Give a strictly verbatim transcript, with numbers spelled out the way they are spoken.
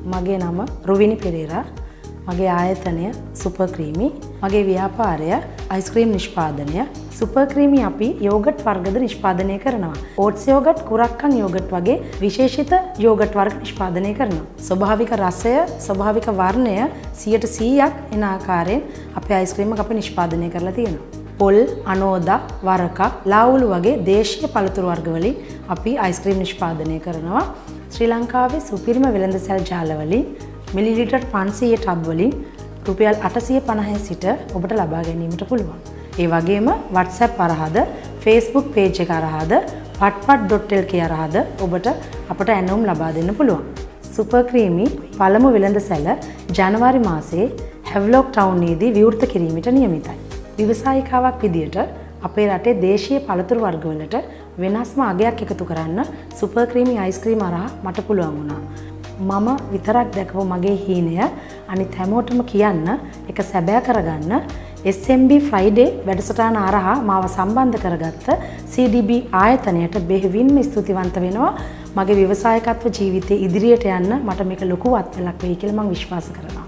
මගේ නම රුවිනි පෙරේරා. මගේ ආයතනය සුපර් ක්‍රීමි. මගේ ව්‍යාපාරය අයිස්ක්‍රීම් නිෂ්පාදනය. සුපර් ක්‍රීමි අපි යෝගට් වර්ගද නිෂ්පාදනය කරනවා. ඕට්ස් යෝගට්, කුරක්කන් යෝගට් වගේ විශේෂිත යෝගට් වර්ග නිෂ්පාදනය කරනවා. ස්වභාවික රසය, ස්වභාවික වර්ණය සියයට සීයක් එන ආකාරයෙන් අපේ අයිස්ක්‍රීම් එක අපි නිෂ්පාදනය කරලා තියෙනවා. පොල්, අනෝදා, වරකා, ලාවුළු වගේ දේශීය පළතුරු වර්ග වලින් අපි අයිස්ක්‍රීම් නිෂ්පාදනය කරනවා. ශ්‍රී ලංකාවේ සුපිරිම වෙළඳසැල් ජාලවලින් මිලිලිටර් පන්සීය ටබ් වලින් රුපියල් අටසිය පනහේ සිට ඔබට ලබා ගැනීමට පුළුවන්. ඒ වගේම WhatsApp හරහාද, Facebook page එක හරහාද, patpat dot l k හරහාද ඔබට අපට ඇණවුම් ලබා දෙන්න පුළුවන්. සුපර් ක්‍රීමි පළමු වෙළඳසැල ජනවාරි මාසයේ හැව්ලොක් ටවුනේදී විවෘත කිරීමට නියමිතයි. ව්‍යවසායිකාවක් විදියට අපේ රටේ දේශීය පළතුරු වර්ග වලට වෙනස්ම අගයක් එකතු කරන්න සුපර් ක්‍රීමි අයිස්ක්‍රීම් හරහා මට පුළුවන් වුණා. මම විතරක් දැකපු මගේ හීනය අනිත් හැමෝටම කියන්න, ඒක සැබෑ කරගන්න S M B Friday වැඩසටහන හරහා මාව සම්බන්ධ කරගත්ත C D B ආයතනයට බෙහෙවින්ම ස්තුතිවන්ත වෙනවා. මගේ ව්‍යවසායකත්ව ජීවිතයේ ඉදිරියට යන්න මට මේක ලොකු අත්වලක් වෙයි කියලා මම විශ්වාස කරනවා.